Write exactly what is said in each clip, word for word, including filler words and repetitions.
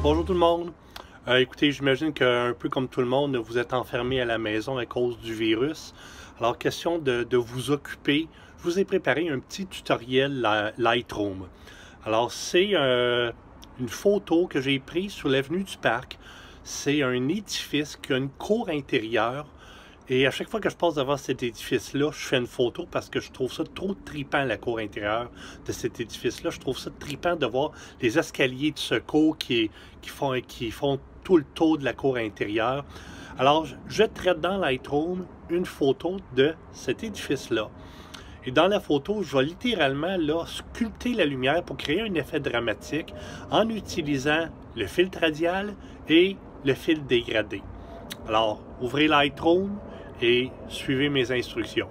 Bonjour tout le monde. Euh, écoutez, j'imagine qu'un peu comme tout le monde, vous êtes enfermé à la maison à cause du virus. Alors, question de, de vous occuper, je vous ai préparé un petit tutoriel Lightroom. Alors, c'est euh, une photo que j'ai prise sur l'avenue du Parc. C'est un édifice qui a une cour intérieure. Et à chaque fois que je passe devant cet édifice-là, je fais une photo parce que je trouve ça trop tripant, la cour intérieure de cet édifice-là. Je trouve ça tripant de voir les escaliers de secours qui, qui, font, qui font tout le tour de la cour intérieure. Alors, je traite dans Lightroom une photo de cet édifice-là. Et dans la photo, je vais littéralement là, sculpter la lumière pour créer un effet dramatique en utilisant le filtre radial et le filtre dégradé. Alors, ouvrez Lightroom et suivez mes instructions.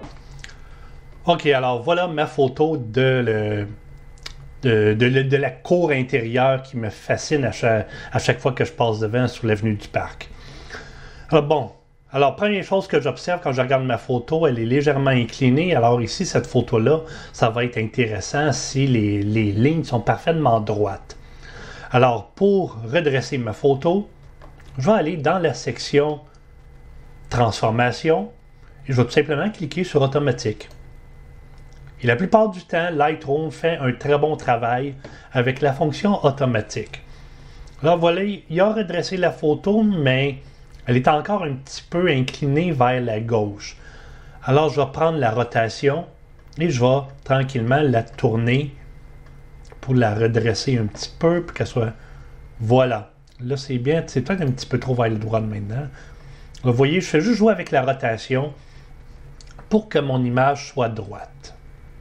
Ok, alors voilà ma photo de, le, de, de, de la cour intérieure qui me fascine à chaque, à chaque fois que je passe devant sur l'avenue du Parc. Alors bon, alors première chose que j'observe quand je regarde ma photo, elle est légèrement inclinée. Alors ici, cette photo-là, ça va être intéressant si les, les lignes sont parfaitement droites. Alors pour redresser ma photo, je vais aller dans la section Transformation et je vais tout simplement cliquer sur Automatique. Et la plupart du temps, Lightroom fait un très bon travail avec la fonction Automatique. Alors voilà, il a redressé la photo, mais elle est encore un petit peu inclinée vers la gauche. Alors je vais prendre la rotation et je vais tranquillement la tourner pour la redresser un petit peu pour qu'elle soit... Voilà. Là, c'est bien. C'est peut-être un petit peu trop vers le droit maintenant. Vous voyez, je fais juste jouer avec la rotation pour que mon image soit droite.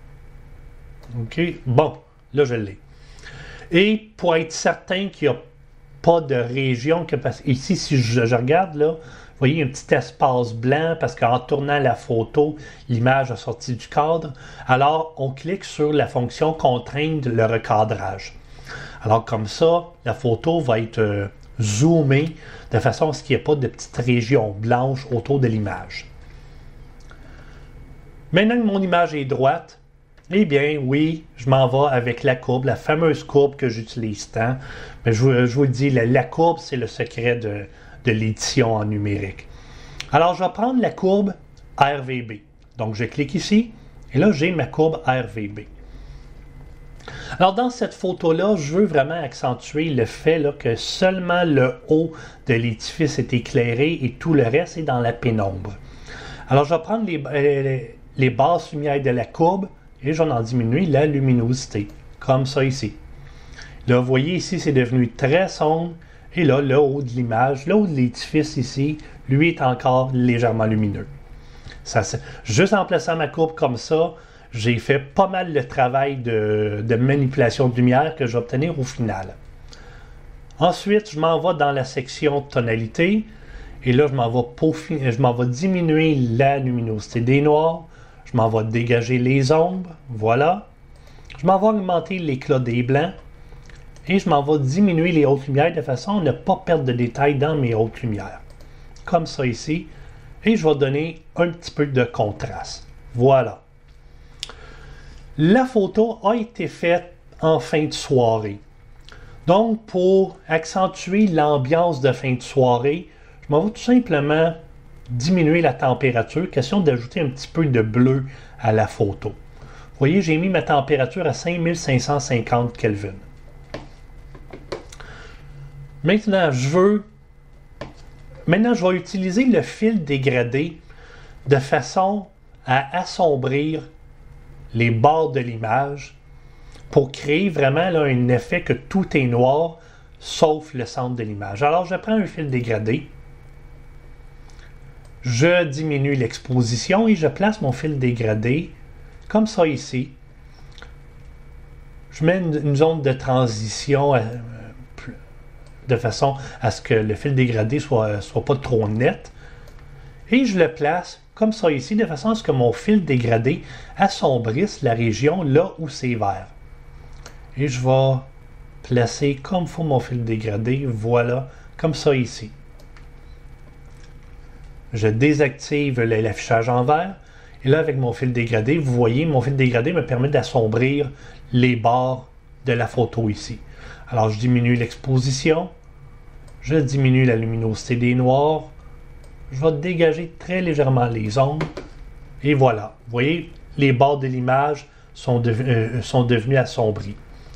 OK? Bon, là, je l'ai. Et pour être certain qu'il n'y a pas de région, que parce... ici, si je, je regarde, là, vous voyez un petit espace blanc parce qu'en tournant la photo, l'image a sorti du cadre. Alors, on clique sur la fonction contraindre le recadrage. Alors comme ça, la photo va être euh, zoomée de façon à ce qu'il n'y ait pas de petites régions blanches autour de l'image. Maintenant que mon image est droite, eh bien oui, je m'en vais avec la courbe, la fameuse courbe que j'utilise tant. Mais je, je vous le dis, la, la courbe, c'est le secret de, de l'édition en numérique. Alors je vais prendre la courbe R V B. Donc je clique ici, et là j'ai ma courbe R V B. Alors dans cette photo-là, je veux vraiment accentuer le fait là, que seulement le haut de l'édifice est éclairé et tout le reste est dans la pénombre. Alors je vais prendre les, euh, les basses lumières de la courbe et je vais en diminuer la luminosité, comme ça ici. Là, vous voyez ici, c'est devenu très sombre et là, le haut de l'image, le haut de l'édifice ici, lui est encore légèrement lumineux. Ça, juste en plaçant ma courbe comme ça, j'ai fait pas mal le travail de, de manipulation de lumière que je vais obtenir au final. Ensuite, je m'en vais dans la section tonalité et là, je m'en vais, peaufiner, je m'en vais diminuer la luminosité des noirs. Je m'en vais dégager les ombres. Voilà. Je m'en vais augmenter l'éclat des blancs et je m'en vais diminuer les hautes lumières de façon à ne pas perdre de détails dans mes hautes lumières. Comme ça ici. Et je vais donner un petit peu de contraste. Voilà. La photo a été faite en fin de soirée. Donc, pour accentuer l'ambiance de fin de soirée, je m'en vais tout simplement diminuer la température, question d'ajouter un petit peu de bleu à la photo. Vous voyez, j'ai mis ma température à cinq mille cinq cent cinquante Kelvin. Maintenant, je veux... Maintenant, je vais utiliser le fil dégradé de façon à assombrir les bords de l'image pour créer vraiment là, un effet que tout est noir sauf le centre de l'image. Alors je prends un fil dégradé, je diminue l'exposition et je place mon fil dégradé comme ça ici. Je mets une, une zone de transition euh, de façon à ce que le fil dégradé soit, soit pas trop net et je le place comme ça ici, de façon à ce que mon fil dégradé assombrisse la région là où c'est vert. Et je vais placer comme il faut mon fil dégradé, voilà, comme ça ici. Je désactive l'affichage en vert, et là avec mon fil dégradé, vous voyez, mon fil dégradé me permet d'assombrir les bords de la photo ici. Alors, je diminue l'exposition. Je diminue la luminosité des noirs. Je vais dégager très légèrement les ombres. Et voilà. Vous voyez, les bords de l'image sont, de, euh, sont devenus assombris.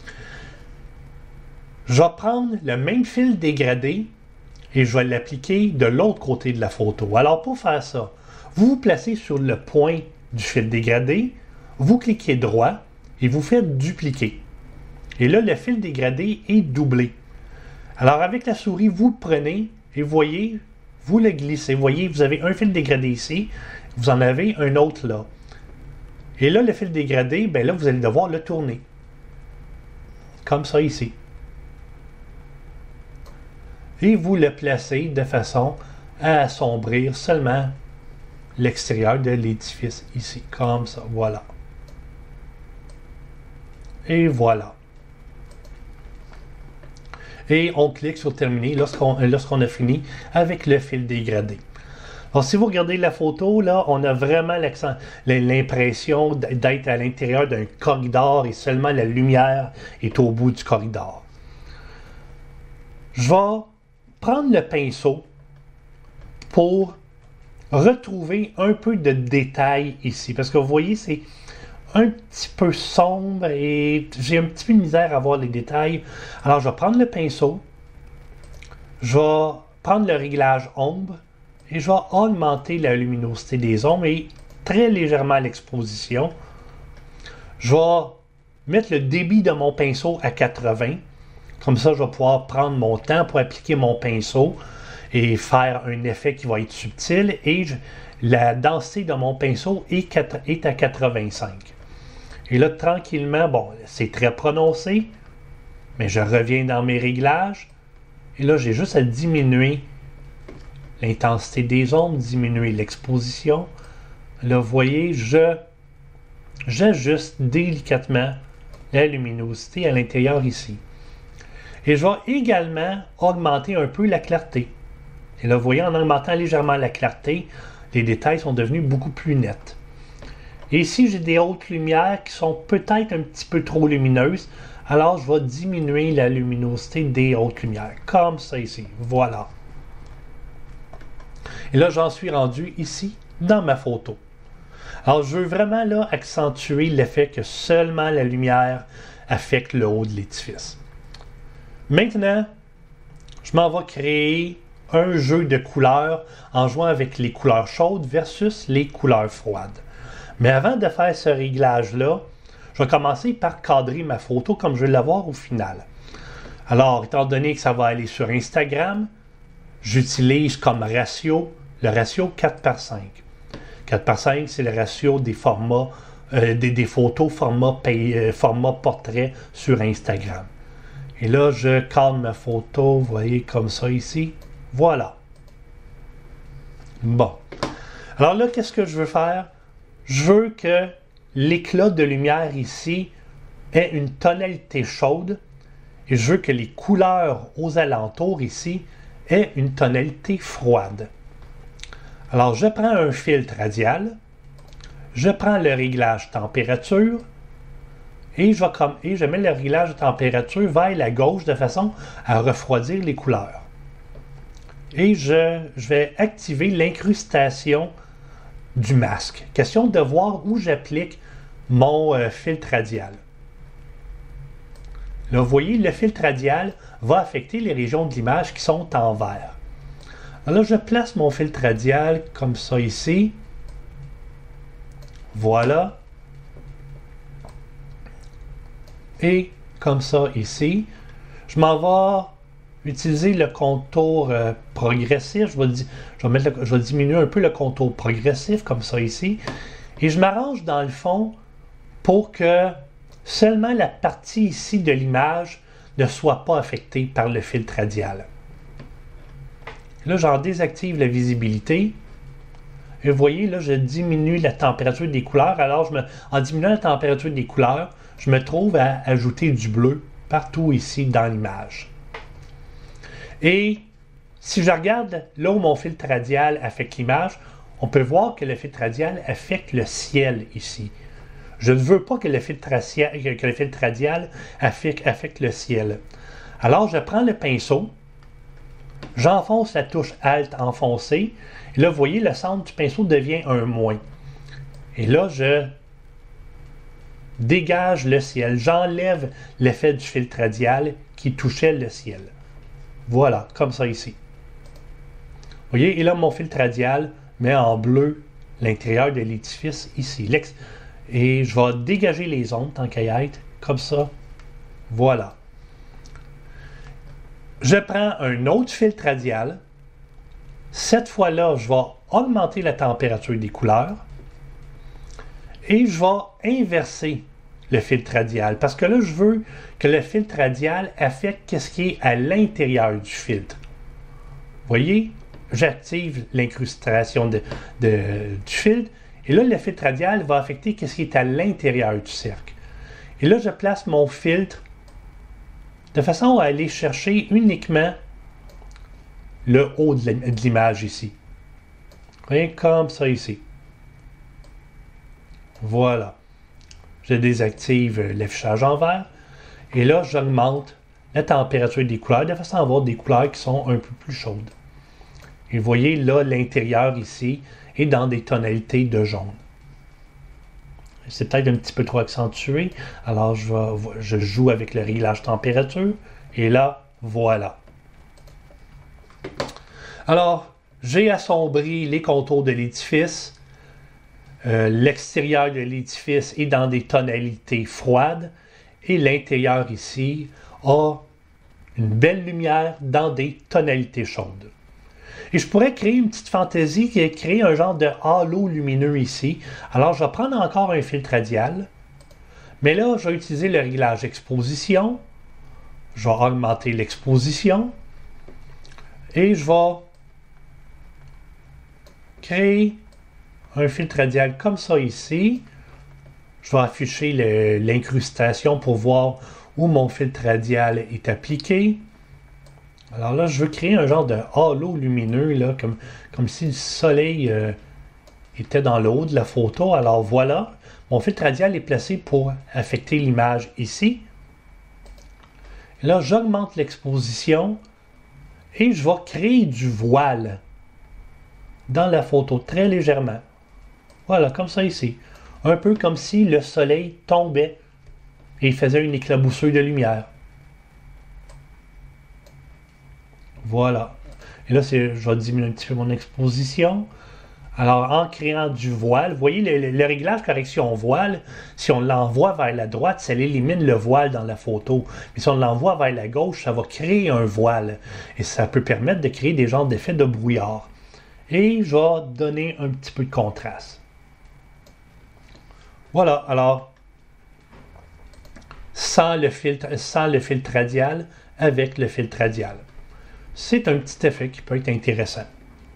Je vais prendre le même fil dégradé et je vais l'appliquer de l'autre côté de la photo. Alors, pour faire ça, vous vous placez sur le point du fil dégradé, vous cliquez droit et vous faites dupliquer. Et là, le fil dégradé est doublé. Alors, avec la souris, vous le prenez et vous voyez, vous le glissez. Vous voyez, vous avez un fil dégradé ici, vous en avez un autre là. Et là, le fil dégradé, ben là, vous allez devoir le tourner. Comme ça ici. Et vous le placez de façon à assombrir seulement l'extérieur de l'édifice ici. Comme ça, voilà. Et voilà. Et on clique sur terminer lorsqu'on lorsqu'on a fini avec le fil dégradé. Alors, si vous regardez la photo, là, on a vraiment l'impression d'être à l'intérieur d'un corridor et seulement la lumière est au bout du corridor. Je vais prendre le pinceau pour retrouver un peu de détails ici. Parce que vous voyez, c'est un petit peu sombre et j'ai un petit peu de misère à voir les détails. Alors, je vais prendre le pinceau, je vais prendre le réglage ombre et je vais augmenter la luminosité des ombres et très légèrement l'exposition. Je vais mettre le débit de mon pinceau à quatre-vingts. Comme ça, je vais pouvoir prendre mon temps pour appliquer mon pinceau et faire un effet qui va être subtil. Et je, la densité de mon pinceau est, est à quatre-vingt-cinq. Et là, tranquillement, bon, c'est très prononcé, mais je reviens dans mes réglages. Et là, j'ai juste à diminuer l'intensité des ombres, diminuer l'exposition. Là, vous voyez, je j'ajuste délicatement la luminosité à l'intérieur ici. Et je vais également augmenter un peu la clarté. Et là, vous voyez, en augmentant légèrement la clarté, les détails sont devenus beaucoup plus nets. Et ici, j'ai des hautes lumières qui sont peut-être un petit peu trop lumineuses. Alors, je vais diminuer la luminosité des hautes lumières. Comme ça ici. Voilà. Et là, j'en suis rendu ici, dans ma photo. Alors, je veux vraiment là accentuer l'effet que seulement la lumière affecte le haut de l'édifice. Maintenant, je m'en vais créer un jeu de couleurs en jouant avec les couleurs chaudes versus les couleurs froides. Mais avant de faire ce réglage-là, je vais commencer par cadrer ma photo comme je vais l'avoir au final. Alors, étant donné que ça va aller sur Instagram, j'utilise comme ratio le ratio quatre par cinq. quatre par cinq, c'est le ratio des formats, euh, des, des photos format, pay, euh, format portrait sur Instagram. Et là, je cadre ma photo, vous voyez, comme ça ici. Voilà. Bon. Alors là, qu'est-ce que je veux faire? Je veux que l'éclat de lumière ici ait une tonalité chaude et je veux que les couleurs aux alentours ici aient une tonalité froide. Alors, je prends un filtre radial, je prends le réglage température et je, vais comme, et je mets le réglage de température vers la gauche de façon à refroidir les couleurs. Et je, je vais activer l'incrustation du masque. Question de voir où j'applique mon euh, filtre radial. Là, vous voyez, le filtre radial va affecter les régions de l'image qui sont en vert. Alors là, je place mon filtre radial comme ça ici. Voilà. Et comme ça ici. Je m'en vais utiliser le contour euh, progressif. Je vais, je, vais mettre le, je vais diminuer un peu le contour progressif comme ça ici. Et je m'arrange dans le fond pour que seulement la partie ici de l'image ne soit pas affectée par le filtre radial. Là, j'en désactive la visibilité. Et vous voyez, là, je diminue la température des couleurs. Alors, je me, en diminuant la température des couleurs, je me trouve à ajouter du bleu partout ici dans l'image. Et si je regarde là où mon filtre radial affecte l'image, on peut voir que le filtre radial affecte le ciel ici. Je ne veux pas que le filtre radial, que le filtre radial affecte, affecte le ciel. Alors, je prends le pinceau, j'enfonce la touche Alt enfoncée, et là, vous voyez, le centre du pinceau devient un moins. Et là, je dégage le ciel. J'enlève l'effet du filtre radial qui touchait le ciel. Voilà, comme ça ici. Vous voyez, et là, mon filtre radial met en bleu l'intérieur de l'édifice ici. Et je vais dégager les ombres tant qu'à y être, comme ça. Voilà. Je prends un autre filtre radial. Cette fois-là, je vais augmenter la température des couleurs. Et je vais inverser le filtre radial. Parce que là, je veux que le filtre radial affecte ce qui est à l'intérieur du filtre. Vous voyez? J'active l'incrustation de, de, du filtre. Et là, le filtre radial va affecter ce qui est à l'intérieur du cercle. Et là, je place mon filtre de façon à aller chercher uniquement le haut de l'image ici. Vous voyez? Comme ça ici. Voilà. Je désactive l'affichage en vert. Et là, j'augmente la température des couleurs de façon à avoir des couleurs qui sont un peu plus chaudes. Et vous voyez, là, l'intérieur ici est dans des tonalités de jaune. C'est peut-être un petit peu trop accentué. Alors, je, vais, je joue avec le réglage température. Et là, voilà. Alors, j'ai assombri les contours de l'édifice. Euh, l'extérieur de l'édifice est dans des tonalités froides. Et l'intérieur ici a une belle lumière dans des tonalités chaudes. Et je pourrais créer une petite fantaisie qui est créer un genre de halo lumineux ici. Alors, je vais prendre encore un filtre radial. Mais là, je vais utiliser le réglage exposition. Je vais augmenter l'exposition. Et je vais créer un filtre radial comme ça ici. Je vais afficher l'incrustation pour voir où mon filtre radial est appliqué. Alors là, je veux créer un genre de halo lumineux, là, comme, comme si le soleil euh, était dans le haut de la photo. Alors voilà, mon filtre radial est placé pour affecter l'image ici. Et là, j'augmente l'exposition et je vais créer du voile dans la photo, très légèrement. Voilà, comme ça ici. Un peu comme si le soleil tombait et faisait une éclaboussure de lumière. Voilà. Et là, je vais diminuer un petit peu mon exposition. Alors, en créant du voile, vous voyez, le, le réglage correction voile, si on l'envoie vers la droite, ça élimine le voile dans la photo. Mais si on l'envoie vers la gauche, ça va créer un voile. Et ça peut permettre de créer des genres d'effets de brouillard. Et je vais donner un petit peu de contraste. Voilà. Alors, sans le filtre, sans le filtre radial, avec le filtre radial. C'est un petit effet qui peut être intéressant.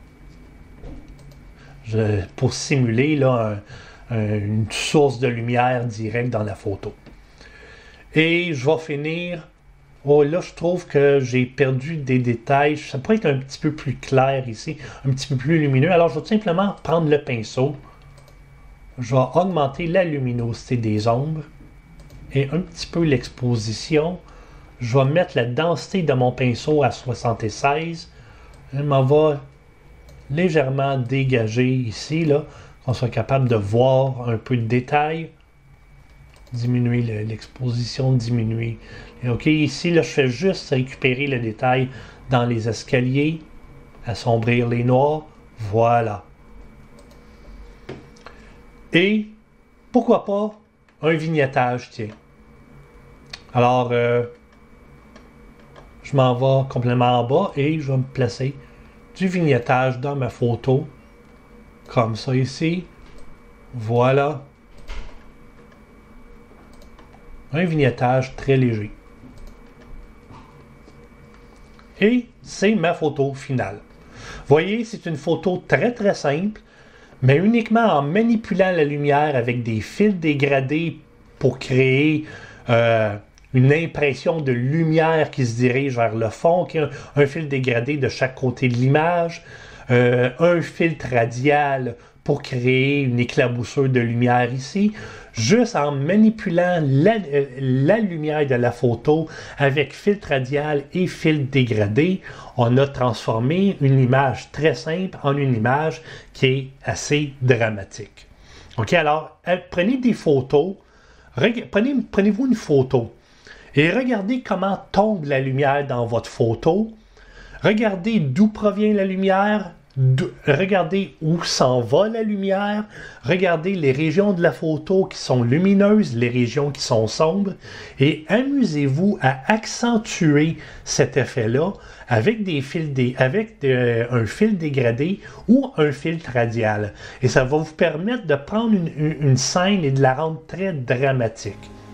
Je, pour simuler là, un, un, une source de lumière directe dans la photo. Et je vais finir. Oh, là, je trouve que j'ai perdu des détails. Ça pourrait être un petit peu plus clair ici, un petit peu plus lumineux. Alors, je vais tout simplement prendre le pinceau. Je vais augmenter la luminosité des ombres et un petit peu l'exposition. Je vais mettre la densité de mon pinceau à soixante-seize. Je m'en vais légèrement dégager ici, là, qu'on soit capable de voir un peu de détails. Diminuer l'exposition, diminuer. Et OK, ici, là, je fais juste récupérer le détail dans les escaliers, assombrir les noirs. Voilà. Et pourquoi pas un vignettage, tiens. Alors, euh, je m'en vais complètement en bas et je vais me placer du vignettage dans ma photo. Comme ça ici. Voilà. Un vignettage très léger. Et c'est ma photo finale. Voyez, c'est une photo très très simple, mais uniquement en manipulant la lumière avec des fils dégradés pour créer euh, une impression de lumière qui se dirige vers le fond, qui a un, un fil dégradé de chaque côté de l'image, euh, un filtre radial pour créer une éclaboussure de lumière ici. Juste en manipulant la, euh, la lumière de la photo avec filtre radial et filtre dégradé, on a transformé une image très simple en une image qui est assez dramatique. OK, alors, euh, prenez des photos, prenez, prenez-vous une photo et regardez comment tombe la lumière dans votre photo. Regardez d'où provient la lumière, regardez où s'en va la lumière, regardez les régions de la photo qui sont lumineuses, les régions qui sont sombres, et amusez-vous à accentuer cet effet-là avec, des fils dé, avec de, un fil dégradé ou un filtre radial. Et ça va vous permettre de prendre une, une, une scène et de la rendre très dramatique.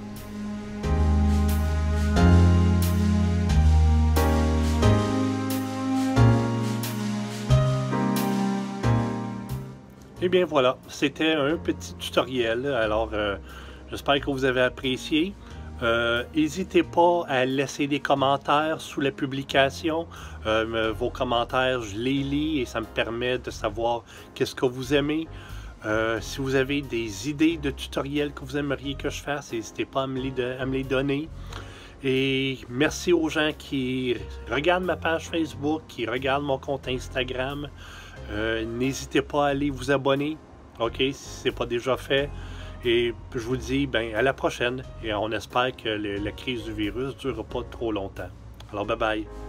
Et bien voilà, c'était un petit tutoriel. Alors, euh, j'espère que vous avez apprécié. Euh, n'hésitez pas à laisser des commentaires sous la publication. Euh, vos commentaires, je les lis et ça me permet de savoir qu'est-ce que vous aimez. Euh, si vous avez des idées de tutoriels que vous aimeriez que je fasse, n'hésitez pas à me, les à me les donner. Et merci aux gens qui regardent ma page Facebook, qui regardent mon compte Instagram. Euh, n'hésitez pas à aller vous abonner, ok, si ce n'est pas déjà fait. Et je vous dis ben, à la prochaine. Et on espère que le, la crise du virus ne durera pas trop longtemps. Alors bye bye.